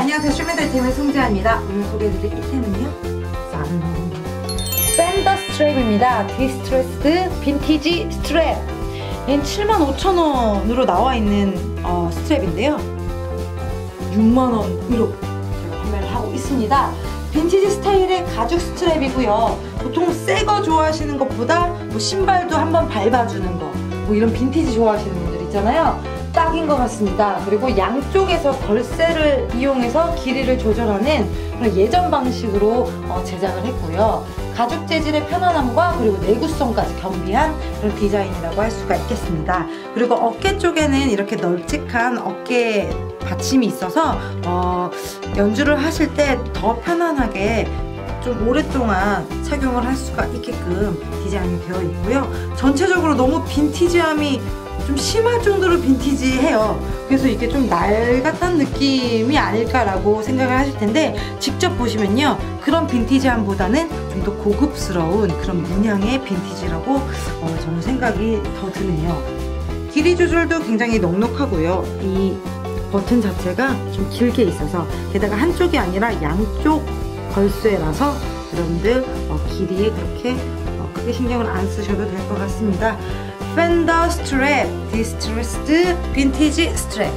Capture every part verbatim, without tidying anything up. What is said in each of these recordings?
안녕하세요. 쇼미더이템의 송지아입니다. 오늘 소개해드릴 이템은요, 짠! 팬더 스트랩입니다. 디스트레스드 빈티지 스트랩. 얘는 칠만 오천 원으로 나와있는 어, 스트랩인데요, 육만 원으로 제가 판매를 하고 있습니다. 빈티지 스타일의 가죽 스트랩이고요. 보통 새 거 좋아하시는 것보다 뭐 신발도 한번 밟아주는 거, 뭐 이런 빈티지 좋아하시는 분들 있잖아요. 딱인 것 같습니다. 그리고 양쪽에서 걸쇠를 이용해서 길이를 조절하는 그런 예전 방식으로 어, 제작을 했고요. 가죽 재질의 편안함과 그리고 내구성까지 겸비한 그런 디자인이라고 할 수가 있겠습니다. 그리고 어깨 쪽에는 이렇게 널찍한 어깨 받침이 있어서 어, 연주를 하실 때 더 편안하게 좀 오랫동안 착용을 할 수가 있게끔 디자인이 되어 있고요. 전체적으로 너무 빈티지함이 좀 심할 정도로 빈티지해요. 그래서 이게 좀 낡았다는 느낌이 아닐까라고 생각을 하실 텐데, 직접 보시면요, 그런 빈티지함보다는 좀 더 고급스러운 그런 문양의 빈티지라고 어, 저는 생각이 더 드네요. 길이 조절도 굉장히 넉넉하고요. 이 버튼 자체가 좀 길게 있어서, 게다가 한쪽이 아니라 양쪽 걸쇠라서 여러분들 어, 길이에 그렇게 어, 크게 신경을 안 쓰셔도 될 것 같습니다. 팬더 스트랩 디스트레스드 빈티지 스트랩,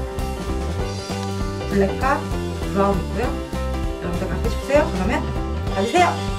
블랙과 브라운이고요. 여러분들 갖고 싶으세요? 그러면 가지세요!